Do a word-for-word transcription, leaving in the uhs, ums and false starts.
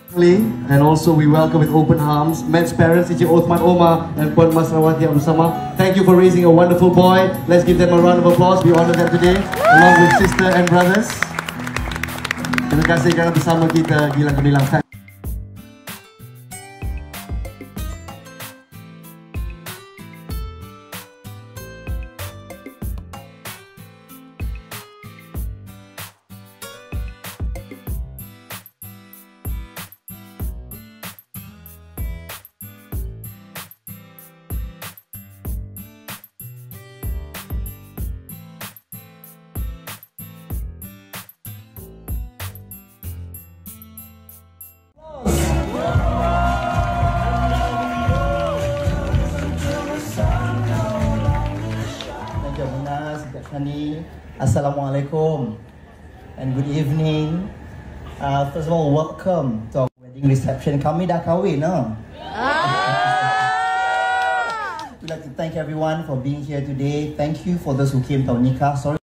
And also we welcome with open arms Med's parents, Encik Othman Omar and Puan Mas Rawati Abdul. Thank you for raising a wonderful boy. Let's give them a round of applause. We honor them today along with sister and brothers. Terima kasih kerana bersama kita Gilang Gemilang. Assalamualaikum and good evening. Uh, first of all, welcome to our wedding reception. Kami dah kahwin, no? We'd like to thank everyone for being here today. Thank you for those who came to our nikah. Sorry.